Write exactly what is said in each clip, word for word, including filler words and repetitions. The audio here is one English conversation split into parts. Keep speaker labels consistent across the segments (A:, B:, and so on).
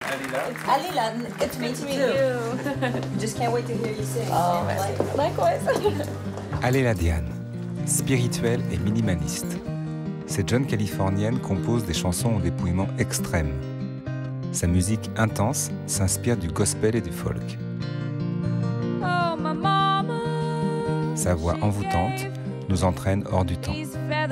A: Alila, good to meet you too. Just can't wait to hear you sing.
B: Oh, likewise.
C: Alila Diane, spirituelle et minimaliste. Cette jeune Californienne compose des chansons au dépouillement extrême. Sa musique intense s'inspire du gospel et du folk. Sa voix envoûtante nous entraîne hors du temps.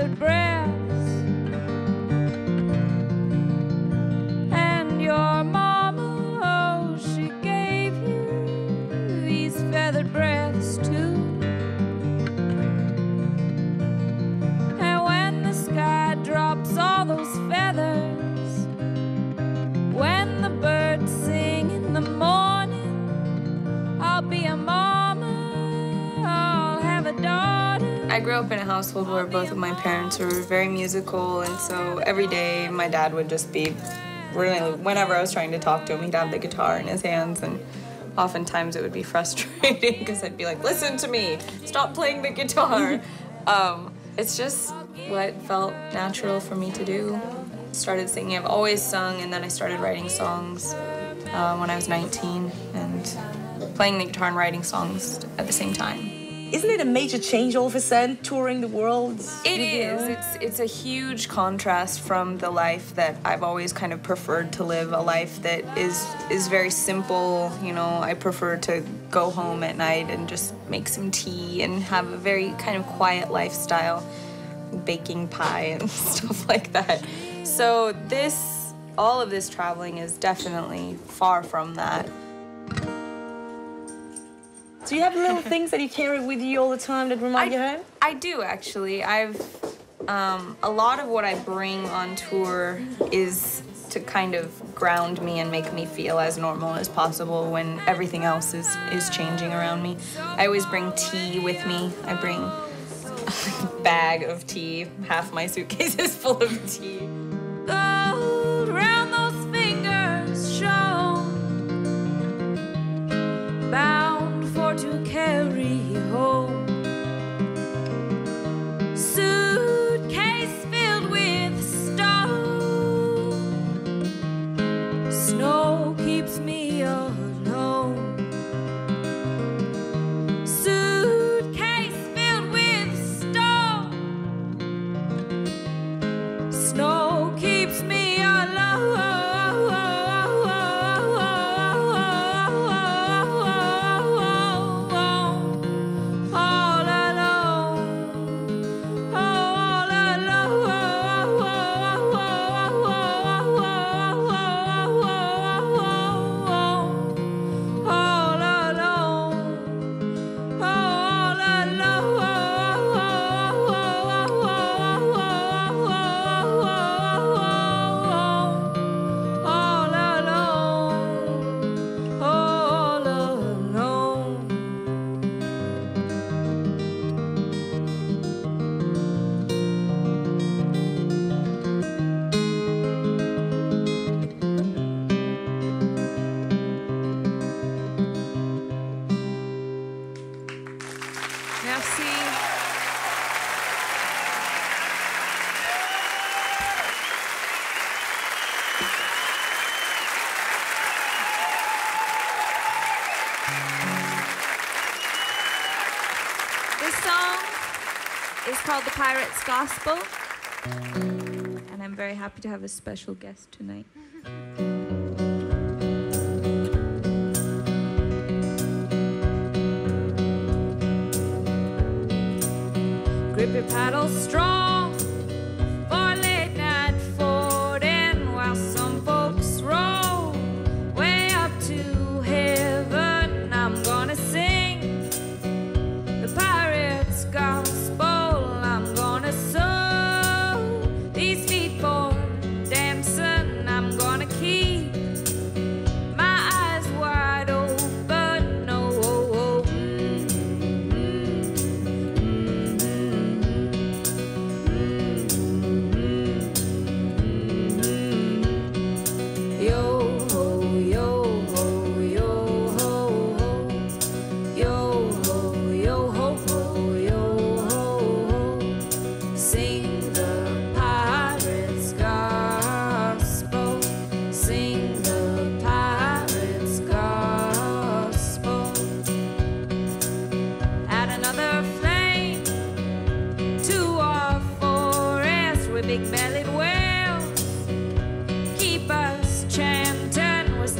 B: I grew up in a household where both of my parents were very musical, and so every day my dad would just be really, whenever I was trying to talk to him, he'd have the guitar in his hands, and oftentimes it would be frustrating because I'd be like, listen to me, stop playing the guitar. um, it's just what felt natural for me to do. Started singing, I've always sung, and then I started writing songs uh, when I was nineteen, and playing the guitar and writing songs at the same time.
A: Isn't it a major change all of a sudden, touring the world?
B: It is. It's, it's a huge contrast from the life that I've always kind of preferred to live, a life that is, is very simple. You know, I prefer to go home at night and just make some tea and have a very kind of quiet lifestyle, baking pie and stuff like that. So this, all of this traveling is definitely far from that.
A: Do you have little things that you carry with you all the time that remind
B: I,
A: you home?
B: I do, actually. I've, um, a lot of what I bring on tour is to kind of ground me and make me feel as normal as possible when everything else is, is changing around me. I always bring tea with me. I bring a bag of tea. Half my suitcase is full of tea. Gold round those fingers shown, bound for to carry home. Suitcase filled with stone. Snow keeps me alone. Suitcase filled with stone. Snow keeps me alone. It's called The Pirate's Gospel, and I'm very happy to have a special guest tonight. Grip your paddle strong for late night fording while some folks roll way up to heaven. I'm gonna sing the pirate's gospel. I'm gonna sow these feet for dancing. I'm gonna keep my eyes wide open. Oh, oh, oh. Mm-hmm.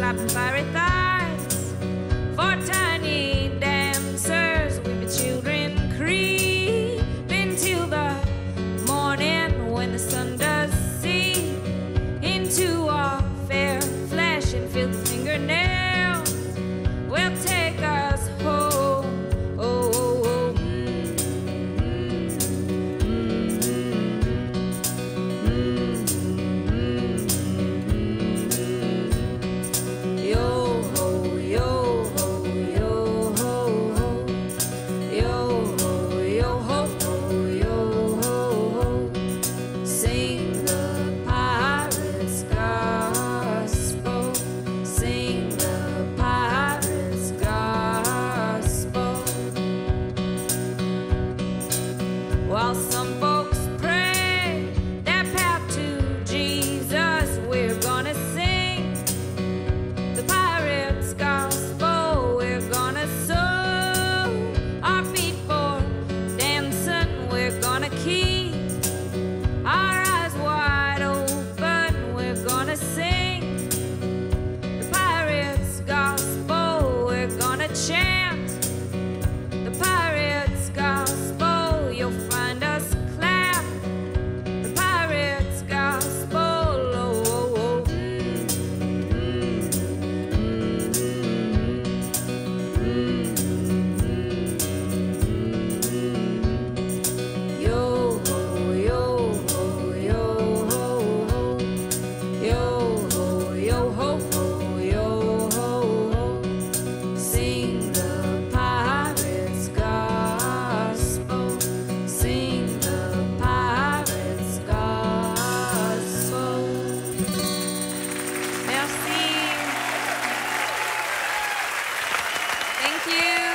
D: slapping fiery thighs. For tiny dancers, we be children creeping till the morning when the sun does see into our fair flesh and filthy fingernails will take us home. Oh, oh, oh. Yo ho, yo ho, yo ho ho. Yo ho, yo ho ho, yo ho ho. Sing the pirate's gospel. Sing the pirate's gospel. While some folks pray their path to Jesus, we're gonna sing the pirate's gospel. We're gonna sow our feet for dancing. We're gonna keep our eyes wide open. We're gonna sing the pirate's gospel. We're gonna chant the pirate's gospel. You'll find us clap the pirate's gospel. Oh, oh, oh. Yo ho, yo ho, yo ho ho. Yo ho, yo ho ho, yo ho ho. Sing the pirate's gospel. Sing the pirate's gospel.
B: Merci. Thank you.